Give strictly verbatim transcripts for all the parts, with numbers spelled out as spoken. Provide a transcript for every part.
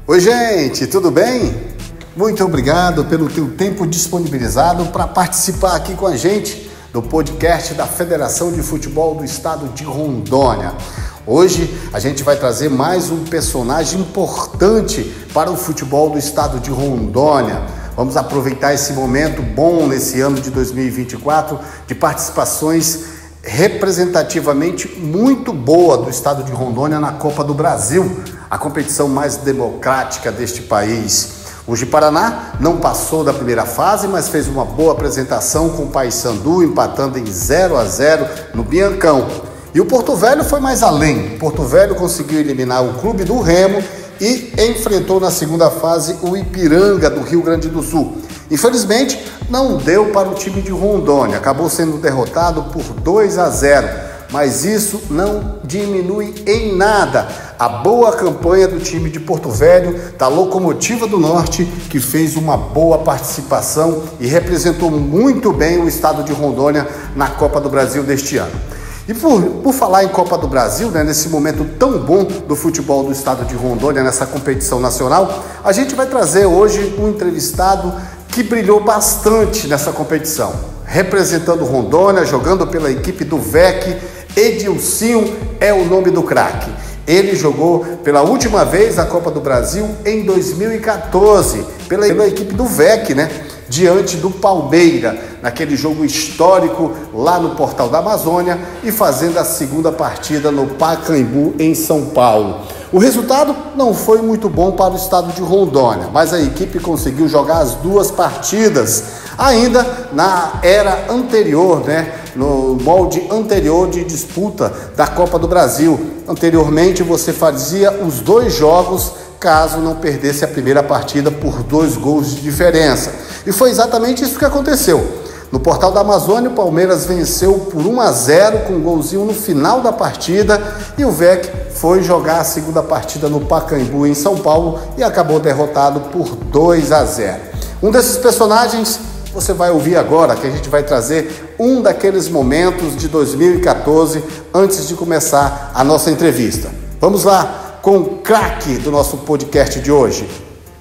Oi, gente, tudo bem? Muito obrigado pelo teu tempo disponibilizado para participar aqui com a gente do podcast da Federação de Futebol do Estado de Rondônia. Hoje a gente vai trazer mais um personagem importante para o futebol do Estado de Rondônia. Vamos aproveitar esse momento bom nesse ano de dois mil e vinte e quatro de participações representativamente muito boa do Estado de Rondônia na Copa do Brasil, a competição mais democrática deste país. O Ji-Paraná não passou da primeira fase, mas fez uma boa apresentação com o Paysandu, empatando em zero a zero no Biancão. E o Porto Velho foi mais além. O Porto Velho conseguiu eliminar o Clube do Remo e enfrentou na segunda fase o Ipiranga do Rio Grande do Sul. Infelizmente, não deu para o time de Rondônia, acabou sendo derrotado por dois a zero. Mas isso não diminui em nada a boa campanha do time de Porto Velho, da Locomotiva do Norte, que fez uma boa participação e representou muito bem o estado de Rondônia na Copa do Brasil deste ano. E por, por falar em Copa do Brasil, né, nesse momento tão bom do futebol do estado de Rondônia, nessa competição nacional, a gente vai trazer hoje um entrevistado que brilhou bastante nessa competição, representando Rondônia, jogando pela equipe do V E C. Edilcinho é o nome do craque. Ele jogou pela última vez a Copa do Brasil em dois mil e quatorze, pela, pela equipe do V E C, né? Diante do Palmeiras, naquele jogo histórico lá no Portal da Amazônia e fazendo a segunda partida no Pacaembu, em São Paulo. O resultado não foi muito bom para o estado de Rondônia, mas a equipe conseguiu jogar as duas partidas, ainda na era anterior, né? No molde anterior de disputa da Copa do Brasil. Anteriormente você fazia os dois jogos caso não perdesse a primeira partida por dois gols de diferença. E foi exatamente isso que aconteceu. No Portal da Amazônia, o Palmeiras venceu por um a zero com um golzinho no final da partida e o V E C foi jogar a segunda partida no Pacaembu, em São Paulo, e acabou derrotado por dois a zero. Um desses personagens você vai ouvir agora, que a gente vai trazer um daqueles momentos de dois mil e quatorze antes de começar a nossa entrevista. Vamos lá com o craque do nosso podcast de hoje.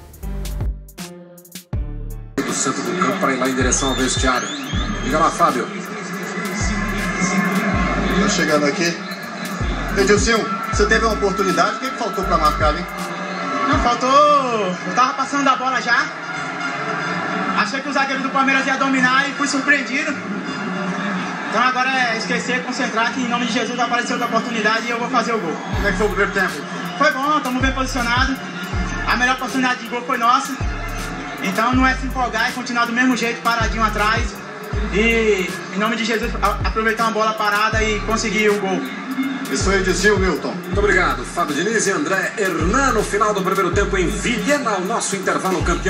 Do centro do campo para ir lá em direção ao vestiário. Liga lá, Fábio. Tá chegando aqui. Edilcinho, você teve uma oportunidade, o que faltou para marcar, hein? Não, faltou... Eu tava passando da bola já. Achei que o zagueiro do Palmeiras ia dominar e fui surpreendido. Então agora é esquecer, concentrar, que em nome de Jesus apareceu outra oportunidade e eu vou fazer o gol. Como é que foi o primeiro tempo? Foi bom, estamos bem posicionados. A melhor oportunidade de gol foi nossa. Então não é se empolgar, é continuar do mesmo jeito, paradinho atrás. E em nome de Jesus aproveitar uma bola parada e conseguir o gol. Isso foi Edilcinho, Milton. Muito obrigado, Fábio Diniz e André Hernan. No final do primeiro tempo em Vilhena, o nosso intervalo campeão.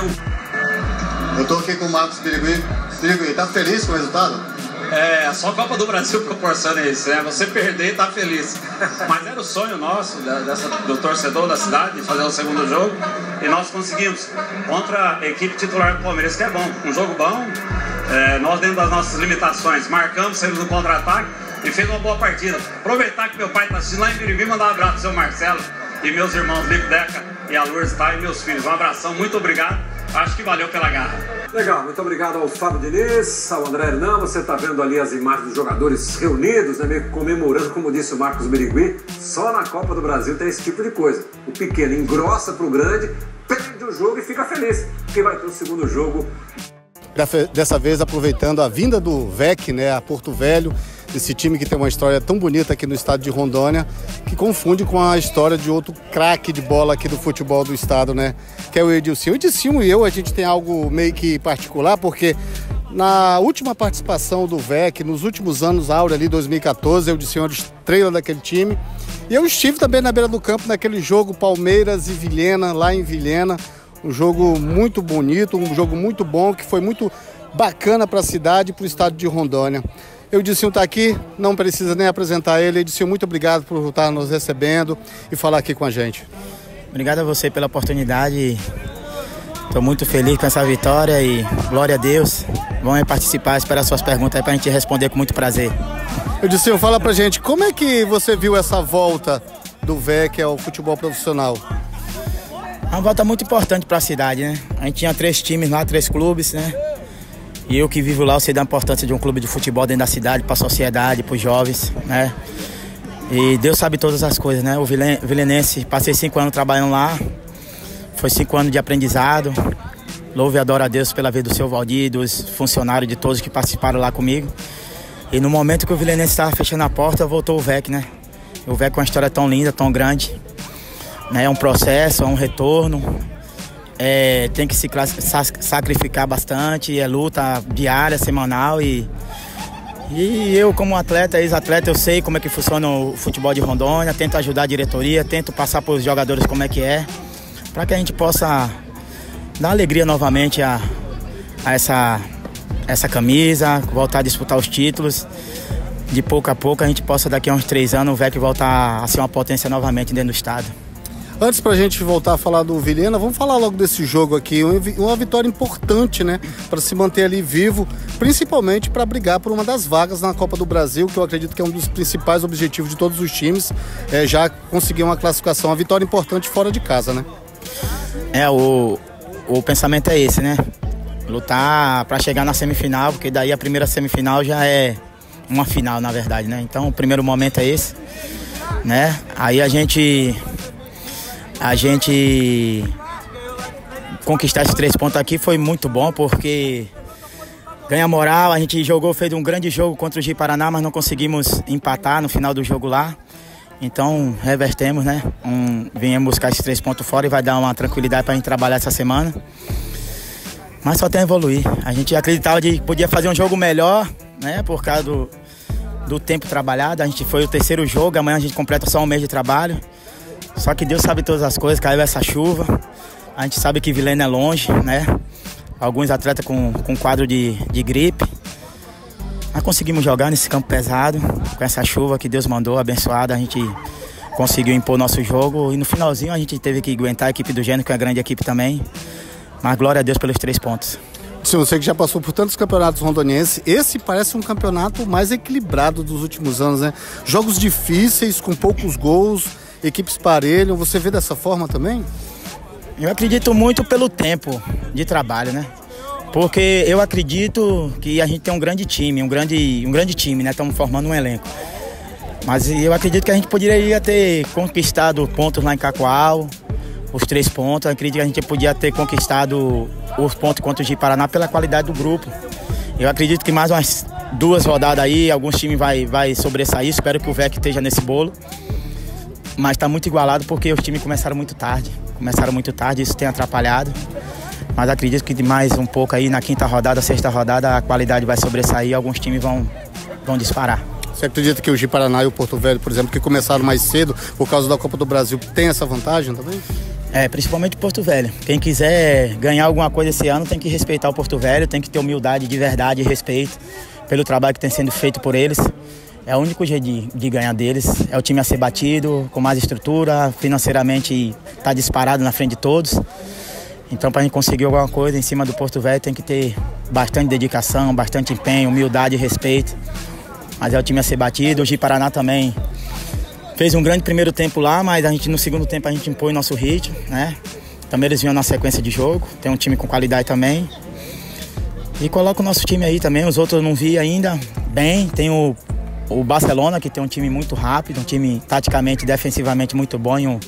Eu tô aqui com o Marcos Birigui. Birigui, tá feliz com o resultado? É, só a Copa do Brasil proporciona isso, né? Você perder e tá feliz. Mas era o sonho nosso, da, dessa, do torcedor da cidade, de fazer o segundo jogo. E nós conseguimos, contra a equipe titular do Palmeiras, que é bom. Um jogo bom, é, nós dentro das nossas limitações, marcamos, saímos no contra-ataque e fez uma boa partida. Aproveitar que meu pai tá assistindo lá em Birigui, mandar um abraço pro seu Marcelo e meus irmãos Lico Deca e a Lourdes, tá? E meus filhos. Um abração, muito obrigado. Acho que valeu pela garra. Legal, muito obrigado ao Fábio Diniz, ao André Hernan. Você está vendo ali as imagens dos jogadores reunidos, né, meio comemorando, como disse o Marcos Birigui. Só na Copa do Brasil tem esse tipo de coisa. O pequeno engrossa para o grande, perde o jogo e fica feliz, porque vai ter o segundo jogo. Dessa vez aproveitando a vinda do V E C, né, a Porto Velho, esse time que tem uma história tão bonita aqui no estado de Rondônia, que confunde com a história de outro craque de bola aqui do futebol do estado, né? Que é o Edilcinho. O Edilcinho e eu, a gente tem algo meio que particular, porque na última participação do V E C, nos últimos anos, Áurea ali, dois mil e quatorze, o Edilcinho era estrela daquele time. E eu estive também na beira do campo naquele jogo Palmeiras e Vilhena, lá em Vilhena. Um jogo muito bonito, um jogo muito bom, que foi muito bacana para a cidade e para o estado de Rondônia. O Edilcinho está aqui, não precisa nem apresentar ele. Edilcinho, muito obrigado por estar nos recebendo e falar aqui com a gente. Obrigado a você pela oportunidade. Estou muito feliz com essa vitória e glória a Deus. Vamos participar, esperar suas perguntas aí para a gente responder com muito prazer. Edilcinho, fala pra gente, como é que você viu essa volta do V E C ao futebol profissional? É uma volta muito importante para a cidade, né? A gente tinha três times lá, três clubes, né? E eu que vivo lá, eu sei da importância de um clube de futebol dentro da cidade, para a sociedade, para os jovens, né? E Deus sabe todas as coisas, né? O Vilenense, passei cinco anos trabalhando lá, foi cinco anos de aprendizado. Louvo e adoro a Deus pela vida do seu Valdir, dos funcionários, de todos que participaram lá comigo. E no momento que o Vilenense estava fechando a porta, voltou o V E C, né? O V E C com uma história tão linda, tão grande. Né? É um processo, é um retorno. É, tem que se sacrificar bastante, é luta diária, semanal. E, e eu, como atleta, ex-atleta, eu sei como é que funciona o futebol de Rondônia. Tento ajudar a diretoria, tento passar para os jogadores como é que é, para que a gente possa dar alegria novamente a, a essa, essa camisa, voltar a disputar os títulos. De pouco a pouco a gente possa, daqui a uns três anos, o V E C voltar a ser uma potência novamente dentro do estado. Antes pra gente voltar a falar do Vilhena, vamos falar logo desse jogo aqui, uma vitória importante, né, para se manter ali vivo, principalmente para brigar por uma das vagas na Copa do Brasil, que eu acredito que é um dos principais objetivos de todos os times, é já conseguir uma classificação, uma vitória importante fora de casa, né? É, o, o pensamento é esse, né? Lutar para chegar na semifinal, porque daí a primeira semifinal já é uma final, na verdade, né? Então o primeiro momento é esse, né? Aí a gente a gente conquistar esses três pontos aqui foi muito bom, porque ganha moral. A gente jogou, fez um grande jogo contra o Ji-Paraná, mas não conseguimos empatar no final do jogo lá. Então revertemos, né? Um, viemos buscar esses três pontos fora e vai dar uma tranquilidade para a gente trabalhar essa semana. Mas só tem a evoluir. A gente acreditava que podia fazer um jogo melhor, né? Por causa do, do tempo trabalhado. A gente foi o terceiro jogo, amanhã a gente completa só um mês de trabalho. Só que Deus sabe todas as coisas, caiu essa chuva. A gente sabe que Vilhena é longe, né? Alguns atletas com, com quadro de, de gripe. Mas conseguimos jogar nesse campo pesado, com essa chuva que Deus mandou, abençoada. A gente conseguiu impor nosso jogo e no finalzinho a gente teve que aguentar a equipe do Gênio, que é uma grande equipe também. Mas glória a Deus pelos três pontos. Se você que já passou por tantos campeonatos rondonienses, esse parece um campeonato mais equilibrado dos últimos anos, né? Jogos difíceis, com poucos gols, equipes parelham. Você vê dessa forma também? Eu acredito muito pelo tempo de trabalho, né? Porque eu acredito que a gente tem um grande time, um grande, um grande time, né? Estamos formando um elenco. Mas eu acredito que a gente poderia ter conquistado pontos lá em Cacoal, os três pontos. Eu acredito que a gente podia ter conquistado os pontos contra o Ji-Paraná pela qualidade do grupo. Eu acredito que mais umas duas rodadas aí, alguns times vai, vai sobressair. Espero que o V E C esteja nesse bolo. Mas está muito igualado porque os times começaram muito tarde. Começaram muito tarde, isso tem atrapalhado. Mas acredito que de mais um pouco aí na quinta rodada, sexta rodada, a qualidade vai sobressair e alguns times vão, vão disparar. Você acredita que o Ji-Paraná e o Porto Velho, por exemplo, que começaram mais cedo por causa da Copa do Brasil, tem essa vantagem também? É, principalmente o Porto Velho. Quem quiser ganhar alguma coisa esse ano tem que respeitar o Porto Velho, tem que ter humildade de verdade e respeito pelo trabalho que tem sendo feito por eles. É o único jeito de, de ganhar deles. É o time a ser batido, com mais estrutura, financeiramente está disparado na frente de todos. Então, para a gente conseguir alguma coisa em cima do Porto Velho, tem que ter bastante dedicação, bastante empenho, humildade e respeito. Mas é o time a ser batido. O Ji-Paraná também fez um grande primeiro tempo lá, mas a gente, no segundo tempo a gente impõe nosso ritmo, né? Também eles vinham na sequência de jogo. Tem um time com qualidade também. E coloca o nosso time aí também. Os outros eu não vi ainda bem. Tem o, o Barcelona, que tem um time muito rápido, um time taticamente e defensivamente muito bom e um,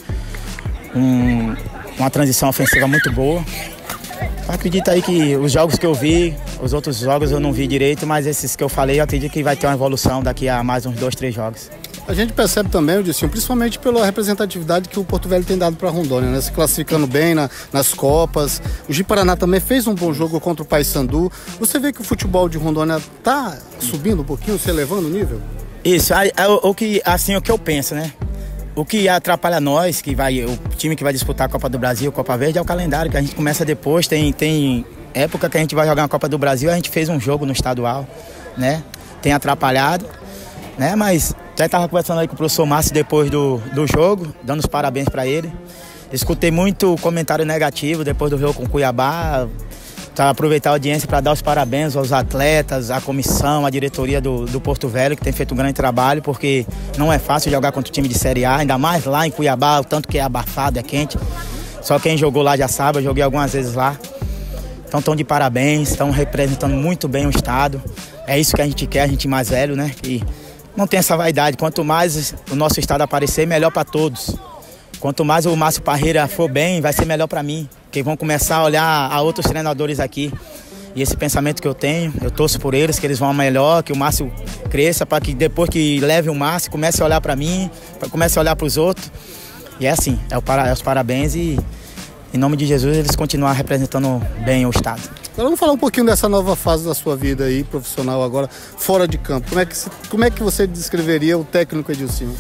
um, uma transição ofensiva muito boa. Acredito aí que os jogos que eu vi, os outros jogos eu não vi direito, mas esses que eu falei, eu acredito que vai ter uma evolução daqui a mais uns dois, três jogos. A gente percebe também, Odilson, principalmente pela representatividade que o Porto Velho tem dado para a Rondônia, né? Se classificando bem na, nas Copas. O Ji-Paraná também fez um bom jogo contra o Paysandu. Você vê que o futebol de Rondônia está subindo um pouquinho, se elevando o nível? Isso, é, é, o, que, assim, o que eu penso, né? O que atrapalha nós, que vai, o time que vai disputar a Copa do Brasil, a Copa Verde, é o calendário, que a gente começa depois. Tem, tem época que a gente vai jogar a Copa do Brasil, a gente fez um jogo no estadual, né? Tem atrapalhado, né? Mas até estava conversando aí com o professor Márcio depois do, do jogo, dando os parabéns para ele. Escutei muito comentário negativo depois do jogo com o Cuiabá. Tá, aproveitar a audiência para dar os parabéns aos atletas, à comissão, à diretoria do, do Porto Velho, que tem feito um grande trabalho, porque não é fácil jogar contra o time de Série A, ainda mais lá em Cuiabá, o tanto que é abafado, é quente. Só quem jogou lá já sabe, eu joguei algumas vezes lá. Então estão de parabéns, estão representando muito bem o estado. É isso que a gente quer, a gente mais velho, né? Que não tem essa vaidade. Quanto mais o nosso estado aparecer, melhor para todos. Quanto mais o Márcio Parreira for bem, vai ser melhor para mim. Porque vão começar a olhar a outros treinadores aqui. E esse pensamento que eu tenho, eu torço por eles, que eles vão melhor, que o Márcio cresça, para que depois que leve o Márcio, comece a olhar para mim, comece a olhar para os outros. E é assim, é, o para, é os parabéns e, em nome de Jesus, eles continuar representando bem o estado. Agora vamos falar um pouquinho dessa nova fase da sua vida aí, profissional agora, fora de campo. Como é que, como é que você descreveria o técnico Edilcinho?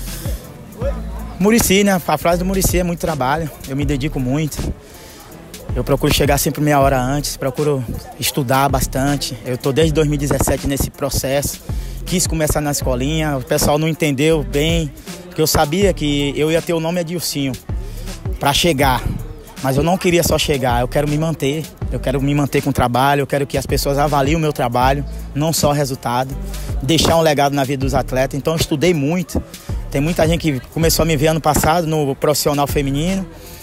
Muricy, né? A frase do Muricy é muito trabalho, eu me dedico muito. Eu procuro chegar sempre meia hora antes, procuro estudar bastante. Eu estou desde dois mil e dezessete nesse processo. Quis começar na escolinha, o pessoal não entendeu bem, porque eu sabia que eu ia ter o nome Edilcinho para chegar. Mas eu não queria só chegar, eu quero me manter. Eu quero me manter com o trabalho, eu quero que as pessoas avaliem o meu trabalho, não só o resultado. Deixar um legado na vida dos atletas. Então eu estudei muito. Tem muita gente que começou a me ver ano passado no profissional feminino.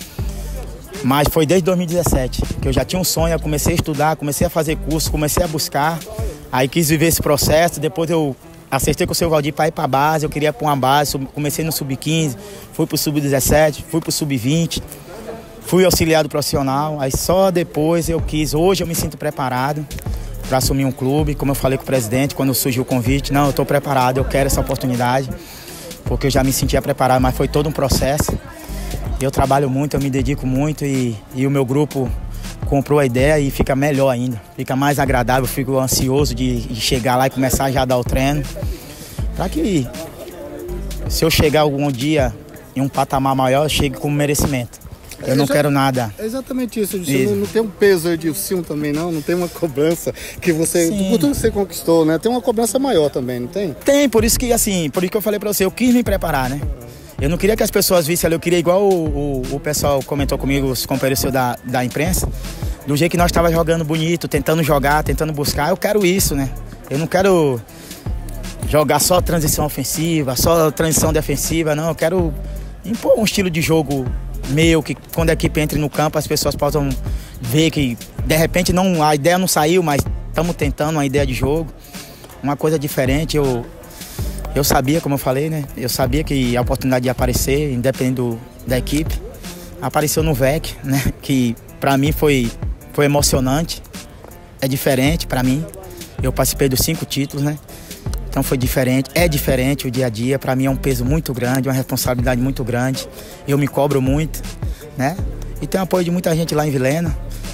Mas foi desde dois mil e dezessete que eu já tinha um sonho, eu comecei a estudar, comecei a fazer curso, comecei a buscar. Aí quis viver esse processo, depois eu acertei com o seu Valdir para ir para a base, eu queria ir para uma base, comecei no sub quinze, fui para o sub dezessete, fui para o sub vinte, fui auxiliado profissional, aí só depois eu quis, hoje eu me sinto preparado para assumir um clube, como eu falei com o presidente, quando surgiu o convite, não, eu estou preparado, eu quero essa oportunidade, porque eu já me sentia preparado, mas foi todo um processo. Eu trabalho muito, eu me dedico muito e, e o meu grupo comprou a ideia e fica melhor ainda. Fica mais agradável, fico ansioso de, de chegar lá e começar já a dar o treino. Para que, se eu chegar algum dia em um patamar maior, eu chegue com merecimento. Eu é não quero nada. É exatamente isso, isso. Não, não tem um peso aí de Edilcinho também, não? Não tem uma cobrança que você, por tudo que você conquistou, né? Tem uma cobrança maior também, não tem? Tem, por isso que assim, por isso que eu falei para você, eu quis me preparar, né? Eu não queria que as pessoas vissem ali, eu queria igual o, o, o pessoal comentou comigo, os companheiros da, da imprensa, do jeito que nós estávamos jogando bonito, tentando jogar, tentando buscar, eu quero isso, né? Eu não quero jogar só transição ofensiva, só transição defensiva, não, eu quero impor um estilo de jogo meu, que quando a equipe entre no campo as pessoas possam ver que de repente não, a ideia não saiu, mas estamos tentando uma ideia de jogo, uma coisa diferente. Eu Eu sabia, como eu falei, né? Eu sabia que a oportunidade ia aparecer, independente do, da equipe. Apareceu no V E C, né? Que para mim foi, foi emocionante. É diferente para mim. Eu participei dos cinco títulos, né? Então foi diferente. É diferente o dia a dia. Para mim é um peso muito grande, uma responsabilidade muito grande. Eu me cobro muito, né? E tem o apoio de muita gente lá em Vilhena.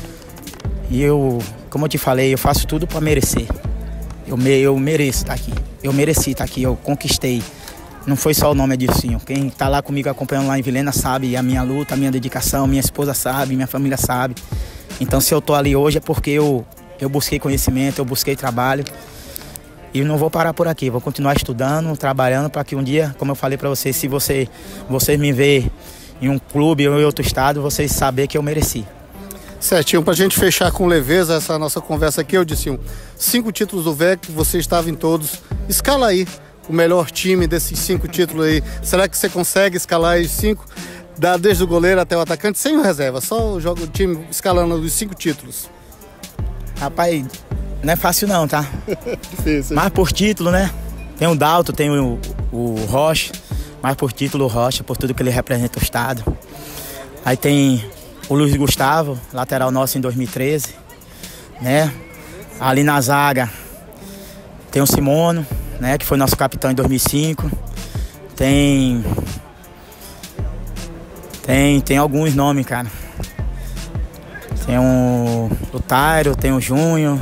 E eu, como eu te falei, eu faço tudo para merecer. Eu, me, eu mereço estar aqui. Eu mereci estar aqui, eu conquistei. Não foi só o nome Edilcinho. Quem está lá comigo acompanhando lá em Vilhena sabe a minha luta, a minha dedicação, minha esposa sabe, minha família sabe. Então se eu estou ali hoje é porque eu, eu busquei conhecimento, eu busquei trabalho. E não vou parar por aqui, vou continuar estudando, trabalhando para que um dia, como eu falei para vocês, se você, vocês me ver em um clube ou em outro estado, vocês saberem que eu mereci. Certinho, pra gente fechar com leveza essa nossa conversa aqui, eu disse um, cinco títulos do V E C, você estava em todos. Escala aí o melhor time desses cinco títulos aí. Será que você consegue escalar os cinco, da, desde o goleiro até o atacante, sem o reserva? Só joga o time escalando os cinco títulos. Rapaz, não é fácil não, tá? Difícil. Mas por título, né? Tem o Dalto, tem o, o Rocha, mas por título o Rocha, por tudo que ele representa o estado. Aí tem o Luiz Gustavo, lateral nosso em dois mil e treze, né? Ali na zaga tem o Simono, né? Que foi nosso capitão em dois mil e cinco. Tem tem tem alguns nomes, cara. Tem o, o Tairo, tem o Júnior,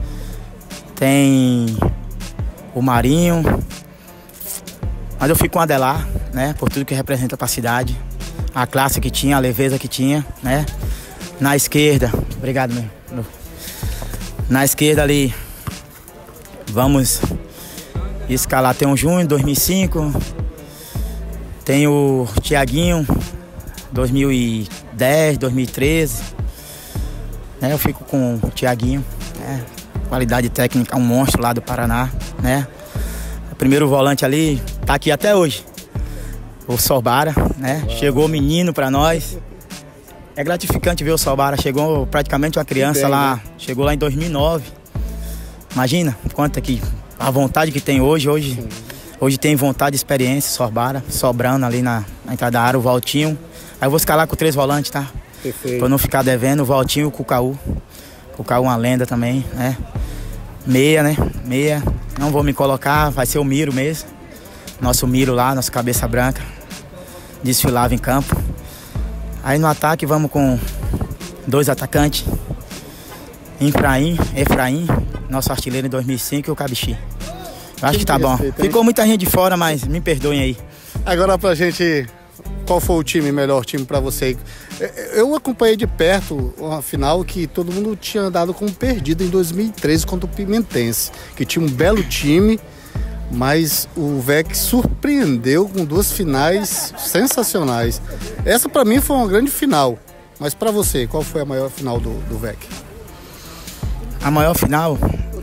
tem o Marinho. Mas eu fico com o Adelar, né? Por tudo que representa para a cidade. A classe que tinha, a leveza que tinha, né? Na esquerda, obrigado, meu. Na esquerda ali, vamos escalar. Tem o Júnior, dois mil e cinco. Tem o Thiaguinho, dois mil e dez, dois mil e treze. Né? Eu fico com o Thiaguinho, né? Qualidade técnica, um monstro lá do Paraná, né? O primeiro volante ali tá aqui até hoje. O Sobara, né? Chegou menino para nós. É gratificante ver o Sobara, chegou praticamente uma criança bem, lá, né? Chegou lá em dois mil e nove. Imagina quanto que a vontade que tem hoje, hoje, hoje tem vontade e experiência, Sobara, sobrando ali na, na entrada da área, o Valtinho. Aí eu vou escalar com três volantes, tá? Perfeito. Pra não ficar devendo, o Valtinho e o Cucaú. O Cucaú é uma lenda também, né? Meia, né? Meia. Não vou me colocar, vai ser o Miro mesmo. Nosso Miro lá, nossa cabeça branca. Desfilava em campo. Aí no ataque vamos com dois atacantes. Efraim, Efraim, nosso artilheiro em dois mil e cinco e o Cabixi. Eu acho que tá bom. Ficou muita gente de fora, mas me perdoem aí. Agora pra gente, qual foi o time, melhor time pra você? Eu acompanhei de perto uma final que todo mundo tinha dado como perdido em dois mil e treze contra o Pimentense, que tinha um belo time, mas o V E C surpreendeu com duas finais sensacionais. Essa pra mim foi uma grande final, mas pra você, qual foi a maior final do, do V E C? A maior final,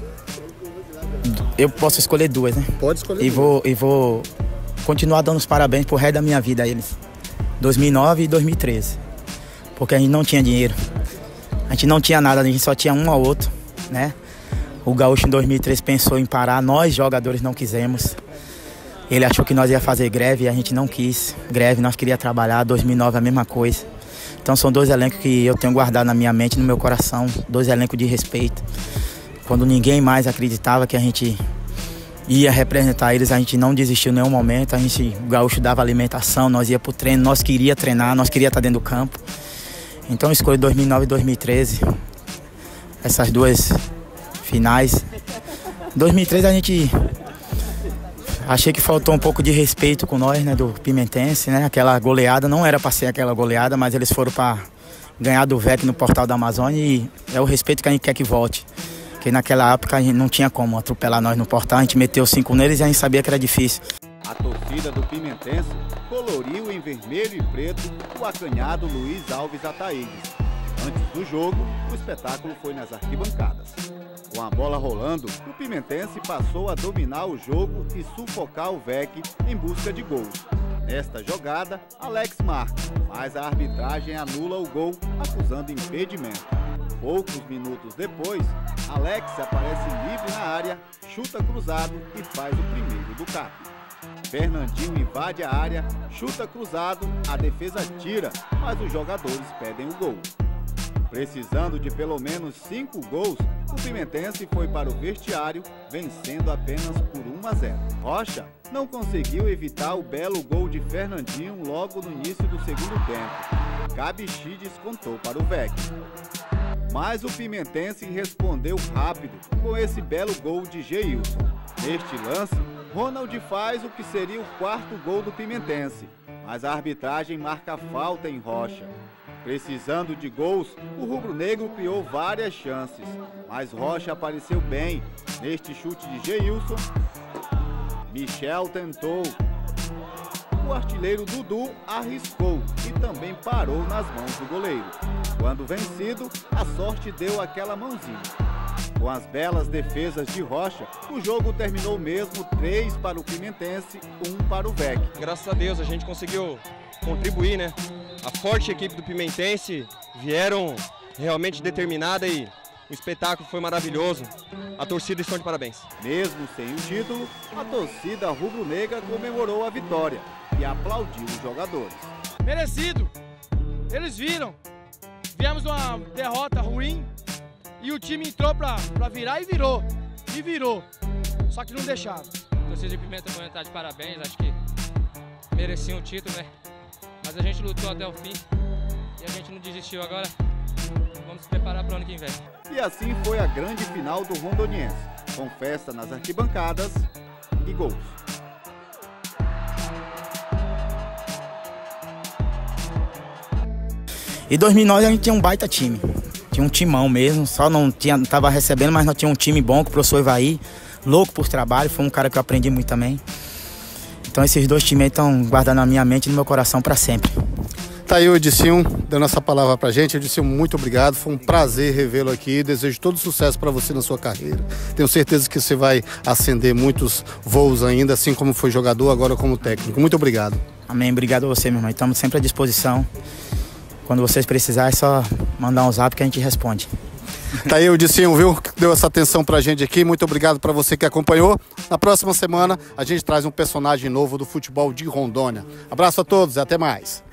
eu posso escolher duas, né? Pode escolher e duas. Vou, e vou continuar dando os parabéns pro resto da minha vida a eles. dois mil e nove e dois mil e treze. Porque a gente não tinha dinheiro. A gente não tinha nada, a gente só tinha um ao outro, né? O Gaúcho em dois mil e treze pensou em parar, nós jogadores não quisemos. Ele achou que nós ia fazer greve e a gente não quis. Greve, nós queríamos trabalhar, dois mil e nove a mesma coisa. Então são dois elencos que eu tenho guardado na minha mente, no meu coração. Dois elencos de respeito. Quando ninguém mais acreditava que a gente ia representar eles, a gente não desistiu em nenhum momento. A gente, o Gaúcho dava alimentação, nós ia pro treino, nós queria treinar, nós queria estar dentro do campo. Então eu escolhi dois mil e nove e dois mil e treze. Essas duas finais. dois mil e treze a gente... Achei que faltou um pouco de respeito com nós, né, do Pimentense, né? Aquela goleada, não era para ser aquela goleada, mas eles foram para ganhar do V E C no Portal da Amazônia e é o respeito que a gente quer que volte. Porque naquela época a gente não tinha como atropelar nós no Portal, a gente meteu cinco neles e a gente sabia que era difícil. A torcida do Pimentense coloriu em vermelho e preto o acanhado Luiz Alves Ataídes. Antes do jogo, o espetáculo foi nas arquibancadas. Com a bola rolando, o Pimentense passou a dominar o jogo e sufocar o V E C em busca de gols. Nesta jogada, Alex marca, mas a arbitragem anula o gol, acusando impedimento. Poucos minutos depois, Alex aparece livre na área, chuta cruzado e faz o primeiro do C A P. Fernandinho invade a área, chuta cruzado, a defesa tira, mas os jogadores pedem o gol. Precisando de pelo menos cinco gols, o Pimentense foi para o vestiário, vencendo apenas por um a zero. Rocha não conseguiu evitar o belo gol de Fernandinho logo no início do segundo tempo. Cabixi descontou para o V E C. Mas o Pimentense respondeu rápido com esse belo gol de Geilson. Neste lance, Ronald faz o que seria o quarto gol do Pimentense, mas a arbitragem marca falta em Rocha. Precisando de gols, o rubro-negro criou várias chances, mas Rocha apareceu bem. Neste chute de Geilson, Michel tentou. O artilheiro Dudu arriscou e também parou nas mãos do goleiro. Quando vencido, a sorte deu aquela mãozinha. Com as belas defesas de Rocha, o jogo terminou mesmo três para o Pimentense, um para o V E C. Graças a Deus a gente conseguiu contribuir, né? A forte equipe do Pimentense vieram realmente determinada e o espetáculo foi maravilhoso. A torcida está de parabéns. Mesmo sem o título, a torcida rubro-negra comemorou a vitória e aplaudiu os jogadores. Merecido! Eles viram. Viemos uma derrota ruim e o time entrou para virar e virou. E virou. Só que não deixaram. A torcida de Pimenta está de parabéns, acho que mereciam o título, né? Mas a gente lutou até o fim e a gente não desistiu. Agora vamos se preparar para o ano que vem. E assim foi a grande final do Rondoniense, com festa nas arquibancadas e gols. Em dois mil e nove a gente tinha um baita time, tinha um timão mesmo, só não tinha, não tava recebendo, mas nós tínhamos um time bom com o professor Ivaí, louco por trabalho, foi um cara que eu aprendi muito também. Então esses dois times estão guardados na minha mente e no meu coração para sempre. Tá aí o Edilson, dando essa palavra pra gente. Edilson, muito obrigado, foi um prazer revê-lo aqui, desejo todo sucesso para você na sua carreira. Tenho certeza que você vai ascender muitos voos ainda, assim como foi jogador, agora como técnico. Muito obrigado. Amém, obrigado a você, meu irmão, estamos sempre à disposição. quando vocês precisarem é só mandar um zap que a gente responde. Tá aí o Dicinho, viu? Que deu essa atenção pra gente aqui. Muito obrigado pra você que acompanhou. Na próxima semana a gente traz um personagem novo do futebol de Rondônia. Abraço a todos e até mais.